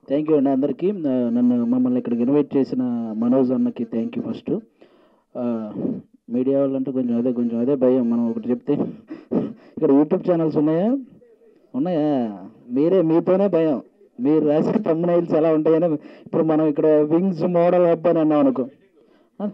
Thank you అండి అందరికీ. నన్ను మమ్మల్ని ఇక్కడికి ఇన్వైట్ చేసిన మనోజ్ అన్నకి థ్యాంక్ యూ ఫస్ట్. మీడియా వాళ్ళంటే కొంచెం అదే భయం. మనం ఒకటి చెప్తే ఇక్కడ యూట్యూబ్ ఛానల్స్ ఉన్నాయా? ఉన్నాయా? మీతోనే భయం. మీరు రాసిన thumbnails ఎలా ఉంటాయని. ఇప్పుడు మనం ఇక్కడ వింగ్స్ మోడల్ హబ్ అని అన్నాం అనుకో. ఆ,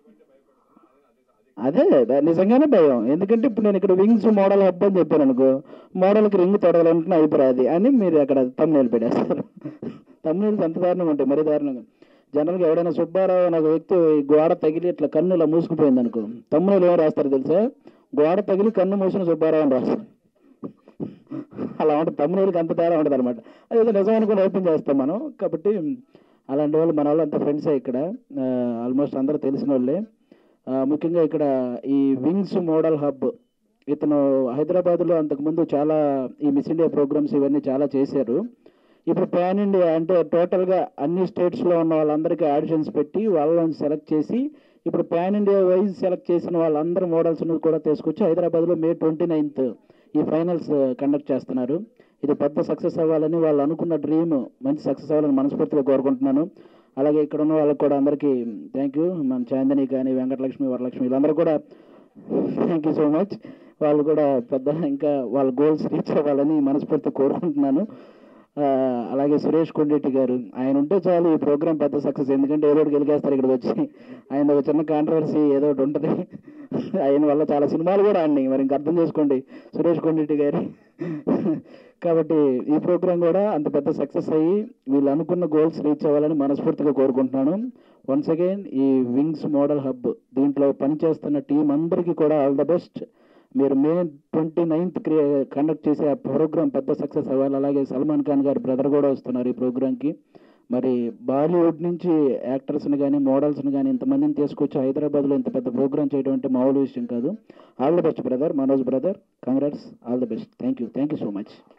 అదే నిజంగానే భయం. ఎందుకంటే ఇప్పుడు నేను ఇక్కడ వింగ్స్ మోడల్ హబ్ అని చెప్పాను అనుకో, మోడల్కి రింగ్ తొడగలంటున్నా అయిపోరాది అని మీరు అక్కడ thumbnail పెట్టేస్తారు. thumbnails ఎంత దారుణంగా ఉంటాయి, మరీ దారుణంగా. జనరల్గా ఎవడైనా సుబ్బారావు అనే ఒక వ్యక్తి ఈ గోడ తగిలి ఇట్లా కన్ను ఇలా మూసుకుపోయింది అనుకో, thumbnail ఏమో రాస్తారు తెలుసా? గోడ తగిలి కన్ను మూసిన సుబ్బారావు అని రాస్తారు. అలా ఉంటుంది, thumbnailకి అంత తేడా ఉంటుంది అనమాట. అదేదో నిజం అనుకుని ఓపెన్ చేస్తాం మనం. కాబట్టి అలాంటి వాళ్ళు మన వాళ్ళు అంతా ఫ్రెండ్సే ఇక్కడ. ఆల్మోస్ట్ అందరూ తెలిసిన వాళ్ళే. ముఖ్యంగా ఇక్కడ ఈ వింగ్స్ మోడల్ హబ్, ఇతను హైదరాబాద్లో అంతకుముందు చాలా ఈ మిస్ ఇండియా ప్రోగ్రామ్స్ ఇవన్నీ చాలా చేశారు. ఇప్పుడు పాన్ ఇండియా అంటే టోటల్గా అన్ని స్టేట్స్లో ఉన్న వాళ్ళందరికీ ఆడిషన్స్ పెట్టి వాళ్ళని సెలెక్ట్ చేసి ఇప్పుడు పాన్ ఇండియా వైజ్ సెలెక్ట్ చేసిన వాళ్ళందరూ మోడల్స్ను కూడా తీసుకొచ్చి హైదరాబాద్లో May 29th ఈ ఫైనల్స్ కండక్ట్ చేస్తున్నారు. ఇది పెద్ద సక్సెస్ అవ్వాలని, వాళ్ళు అనుకున్న డ్రీమ్ మంచి సక్సెస్ అవ్వాలని మనస్ఫూర్తిగా కోరుకుంటున్నాను. అలాగే ఇక్కడ ఉన్న వాళ్ళకి కూడా అందరికీ థ్యాంక్ యూ. మన చాందిని కానీ, వెంకటలక్ష్మి, వరలక్ష్మి వీళ్ళందరూ కూడా థ్యాంక్ యూ సో మచ్. వాళ్ళు కూడా పెద్ద ఇంకా వాళ్ళ గోల్స్ రీచ్ అవ్వాలని మనస్ఫూర్తిగా కోరుకుంటున్నాను. అలాగే సురేష్ కొండెట్టి గారు, ఆయన ఉంటే చాలు ఈ ప్రోగ్రామ్ పెద్ద సక్సెస్. ఎందుకంటే ఏదో ఒకటి గెలికేస్తారు ఇక్కడికి వచ్చి. ఆయన ఒక చిన్న కాంట్రవర్సీ ఏదో ఒకటి ఉంటుంది. ఆయన వల్ల చాలా సినిమాలు కూడా ఆడినాయి. మరి ఇంక అర్థం చేసుకోండి సురేష్ కొండెట్టి గారి. కాబట్టి ఈ ప్రోగ్రాం కూడా అంత పెద్ద సక్సెస్ అయ్యి వీళ్ళు అనుకున్న గోల్స్ రీచ్ అవ్వాలని మనస్ఫూర్తిగా కోరుకుంటున్నాను. వన్స్ అగైన్ ఈ వింగ్స్ మోడల్ హబ్ దీంట్లో పనిచేస్తున్న టీం అందరికీ కూడా ఆల్ ద బెస్ట్. మీరు May 29th కండక్ట్ చేసే ఆ ప్రోగ్రాం పెద్ద సక్సెస్ అవ్వాలి. అలాగే సల్మాన్ ఖాన్ గారి బ్రదర్ కూడా వస్తున్నారు ఈ ప్రోగ్రాంకి. మరి బాలీవుడ్ నుంచి యాక్టర్స్ని కానీ, మోడల్స్ని కానీ ఇంతమందిని తీసుకొచ్చి హైదరాబాద్లో ఇంత పెద్ద ప్రోగ్రామ్ చేయడం అంటే మామూలు విషయం కాదు. All the best brother, Manoj brother. Congrats, all the best. Thank you so much.